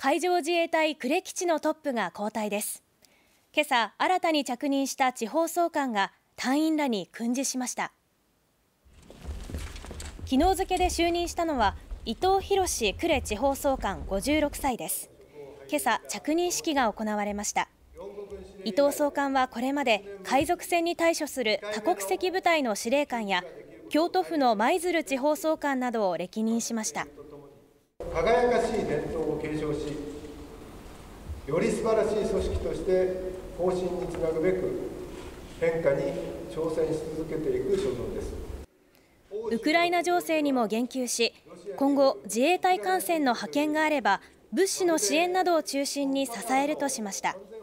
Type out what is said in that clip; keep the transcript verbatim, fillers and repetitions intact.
海上自衛隊呉基地のトップが交代です。今朝新たに着任した地方総監が隊員らに訓示しました。昨日付で就任したのは伊藤博呉地方総監ごじゅうろくさいです。今朝着任式が行われました。伊藤総監はこれまで海賊船に対処する多国籍部隊の司令官や京都府の舞鶴地方総監などを歴任しました。 輝かしい伝統を継承し、より素晴らしい組織として方針につなぐべく変化に挑戦し続けていく所存です。 ウクライナ情勢にも言及し、今後自衛隊艦船の派遣があれば物資の支援などを中心に支えるとしました。